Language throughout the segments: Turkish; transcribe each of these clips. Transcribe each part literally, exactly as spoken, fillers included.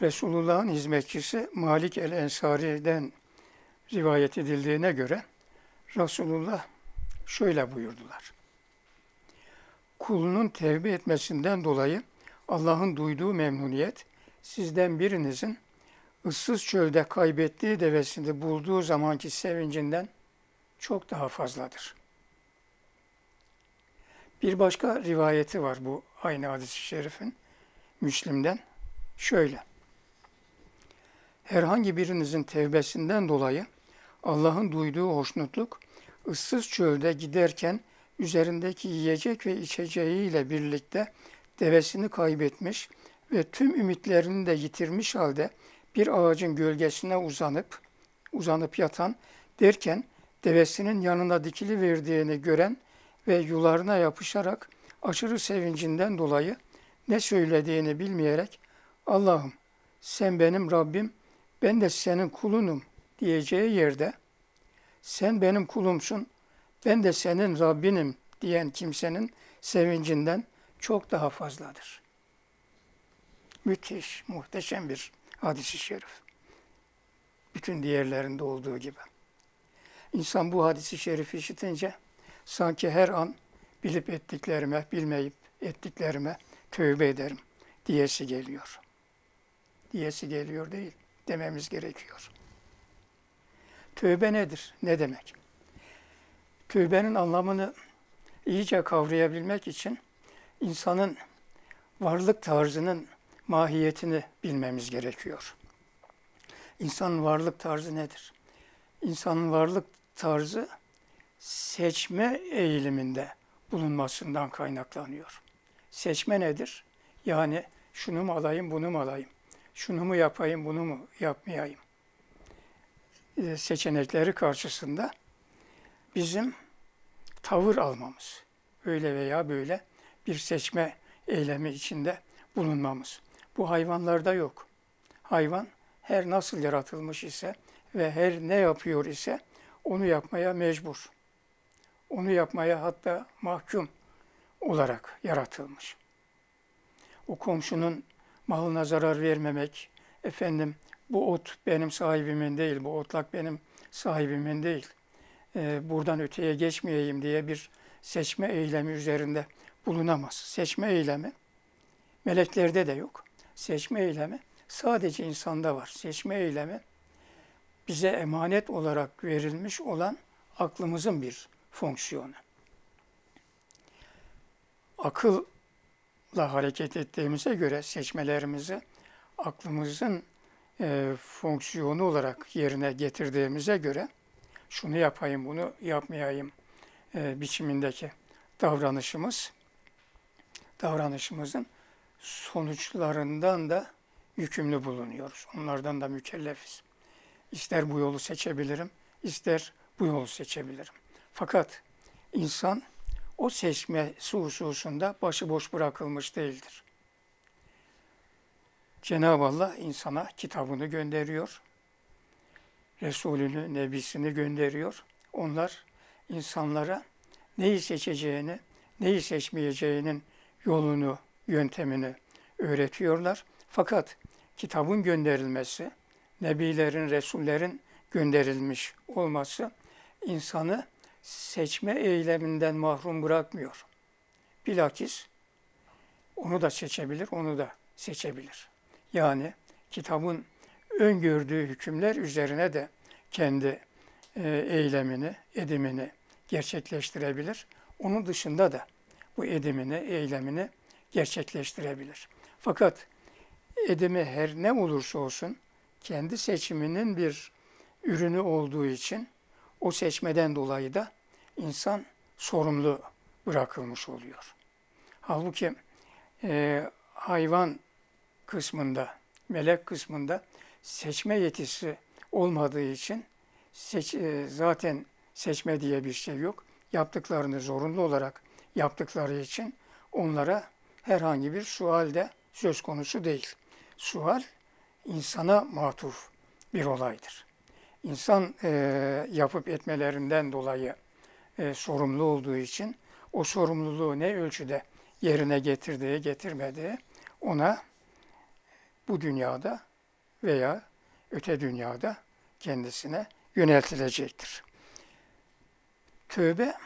Resulullah'ın hizmetçisi Malik el-Ensari'den rivayet edildiğine göre Resulullah şöyle buyurdular. Kulunun tevbe etmesinden dolayı Allah'ın duyduğu memnuniyet sizden birinizin ıssız çölde kaybettiği devesini bulduğu zamanki sevincinden çok daha fazladır. Bir başka rivayeti var bu aynı hadis-i şerifin Müslim'den. Şöyle. Herhangi birinizin tevbesinden dolayı Allah'ın duyduğu hoşnutluk ıssız çölde giderken üzerindeki yiyecek ve içeceğiyle birlikte devesini kaybetmiş ve tüm ümitlerini de yitirmiş halde bir ağacın gölgesine uzanıp uzanıp yatan derken devesinin yanına dikili verdiğini gören ve yularına yapışarak aşırı sevincinden dolayı ne söylediğini bilmeyerek Allah'ım sen benim Rabbim, ben de senin kulunum diyeceği yerde sen benim kulumsun, ben de senin Rabbinim diyen kimsenin sevincinden çok daha fazladır. Müthiş, muhteşem bir hadis-i şerif. Bütün diğerlerinde olduğu gibi. İnsan bu hadis-i şerifi işitince sanki her an bilip ettiklerime, bilmeyip ettiklerime tövbe ederim diyesi geliyor. Diyesi geliyor değil, dememiz gerekiyor. Tövbe nedir? Ne demek? Tövbenin anlamını iyice kavrayabilmek için insanın varlık tarzının mahiyetini bilmemiz gerekiyor. İnsanın varlık tarzı nedir? İnsanın varlık tarzı seçme eğiliminde bulunmasından kaynaklanıyor. Seçme nedir? Yani şunu mu alayım, bunu mu alayım? Şunu mu yapayım, bunu mu yapmayayım? Ee, seçenekleri karşısında bizim tavır almamız, öyle veya böyle bir seçme eylemi içinde bulunmamız. Bu hayvanlarda yok. Hayvan her nasıl yaratılmış ise ve her ne yapıyor ise onu yapmaya mecbur. Onu yapmaya hatta mahkum olarak yaratılmış. O komşunun malına zarar vermemek, efendim bu ot benim sahibimin değil, bu otlak benim sahibimin değil, ee, buradan öteye geçmeyeyim diye bir seçme eylemi üzerinde bulunamaz. Seçme eylemi meleklerde de yok. Seçme eylemi sadece insanda var. Seçme eylemi bize emanet olarak verilmiş olan aklımızın bir fonksiyonu. Akılla hareket ettiğimize göre seçmelerimizi aklımızın e, fonksiyonu olarak yerine getirdiğimize göre şunu yapayım, bunu yapmayayım e, biçimindeki davranışımız, davranışımızın sonuçlarından da yükümlü bulunuyoruz. Onlardan da mükellefiz. İster bu yolu seçebilirim, ister bu yolu seçebilirim. Fakat insan o seçmesi hususunda başıboş bırakılmış değildir. Cenab-ı Allah insana kitabını gönderiyor, Resulünü, Nebisini gönderiyor. Onlar insanlara neyi seçeceğini, neyi seçmeyeceğinin yolunu, yöntemini öğretiyorlar. Fakat kitabın gönderilmesi, Nebilerin, Resullerin gönderilmiş olması insanı seçme eyleminden mahrum bırakmıyor. Bilakis onu da seçebilir, onu da seçebilir. Yani kitabın öngördüğü hükümler üzerine de kendi e, eylemini, edimini gerçekleştirebilir. Onun dışında da bu edimini, eylemini gerçekleştirebilir. Fakat edimi her ne olursa olsun kendi seçiminin bir ürünü olduğu için o seçmeden dolayı da insan sorumlu bırakılmış oluyor. Halbuki e, hayvan kısmında, melek kısmında seçme yetisi olmadığı için seç, e, zaten seçme diye bir şey yok. Yaptıklarını zorunlu olarak yaptıkları için onlara herhangi bir sual de söz konusu değil. Sual insana matuf bir olaydır. İnsan e, yapıp etmelerinden dolayı e, sorumlu olduğu için o sorumluluğu ne ölçüde yerine getirdiği, getirmediği ona bu dünyada veya öte dünyada kendisine yöneltilecektir. Tövbe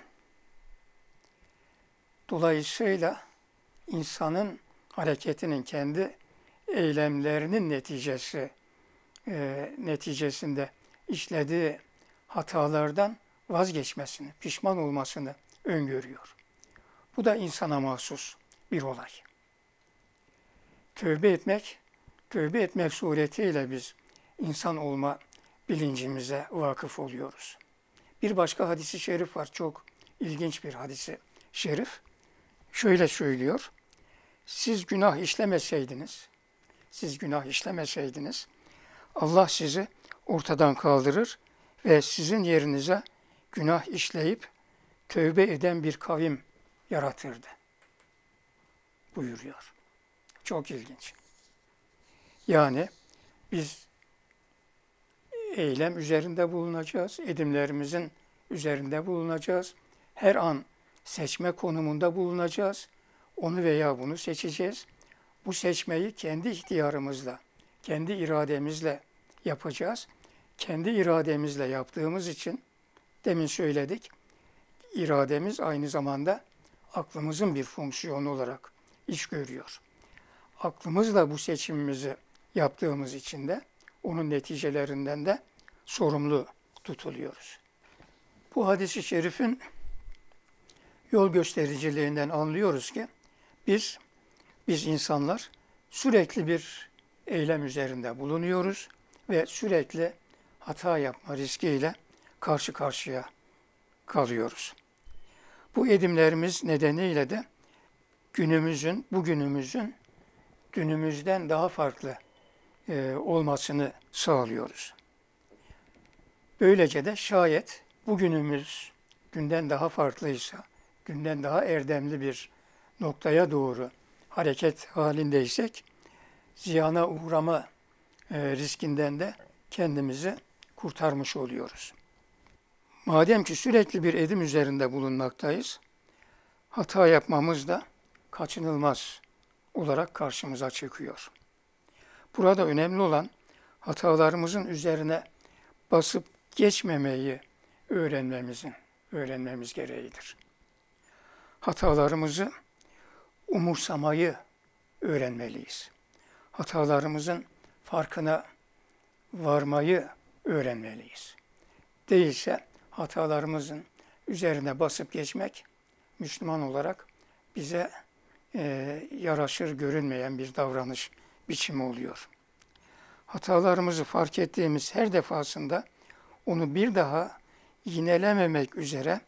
dolayısıyla insanın hareketinin, kendi eylemlerinin neticesi e, neticesinde işlediği hatalardan vazgeçmesini, pişman olmasını öngörüyor. Bu da insana mahsus bir olay. Tövbe etmek, tövbe etmek suretiyle biz insan olma bilincimize vakıf oluyoruz. Bir başka hadisi şerif var, çok ilginç bir hadisi şerif. Şöyle söylüyor, siz günah işlemeseydiniz, siz günah işlemeseydiniz, Allah sizi ortadan kaldırır ve sizin yerinize günah işleyip tövbe eden bir kavim yaratırdı buyuruyor. Çok ilginç. Yani biz eylem üzerinde bulunacağız, edimlerimizin üzerinde bulunacağız. Her an seçme konumunda bulunacağız. Onu veya bunu seçeceğiz. Bu seçmeyi kendi ihtiyarımızla, kendi irademizle yapacağız. Kendi irademizle yaptığımız için, demin söyledik, irademiz aynı zamanda aklımızın bir fonksiyonu olarak iş görüyor. Aklımızla bu seçimimizi yaptığımız için de onun neticelerinden de sorumlu tutuluyoruz. Bu hadis-i şerifin yol göstericiliğinden anlıyoruz ki biz biz insanlar sürekli bir eylem üzerinde bulunuyoruz ve sürekli hata yapma riskiyle karşı karşıya kalıyoruz. Bu edimlerimiz nedeniyle de günümüzün, bugünümüzün dünümüzden daha farklı e, olmasını sağlıyoruz. Böylece de şayet bugünümüz günden daha farklıysa, günden daha erdemli bir noktaya doğru hareket halindeysek, ziyana uğrama e, riskinden de kendimizi kurtarmış oluyoruz. Madem ki sürekli bir edim üzerinde bulunmaktayız, hata yapmamız da kaçınılmaz olarak karşımıza çıkıyor. Burada önemli olan hatalarımızın üzerine basıp geçmemeyi öğrenmemizin, öğrenmemiz gereğidir. Hatalarımızı umursamayı öğrenmeliyiz. Hatalarımızın farkına varmayı öğrenmeliyiz. Değilse hatalarımızın üzerine basıp geçmek Müslüman olarak bize e, yaraşır görünmeyen bir davranış biçimi oluyor. Hatalarımızı fark ettiğimiz her defasında onu bir daha yinelememek üzere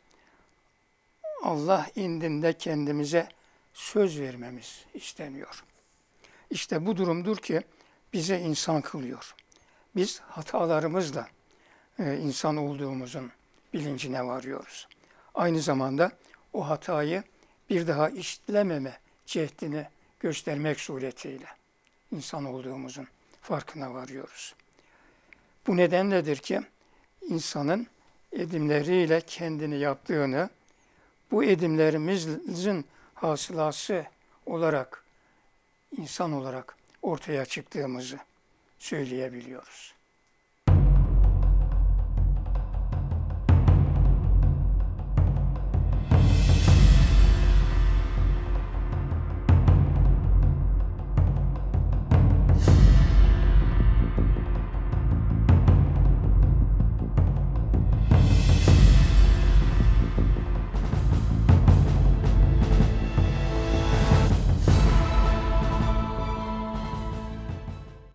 Allah indinde kendimize söz vermemiz isteniyor. İşte bu durumdur ki bize insan kılıyor. Biz hatalarımızla e, insan olduğumuzun bilincine varıyoruz. Aynı zamanda o hatayı bir daha işlememe cehdini göstermek suretiyle insan olduğumuzun farkına varıyoruz. Bu nedenledir ki insanın edimleriyle kendini yaptığını, bu edimlerimizin hasılası olarak, insan olarak ortaya çıktığımızı söyleyebiliyoruz.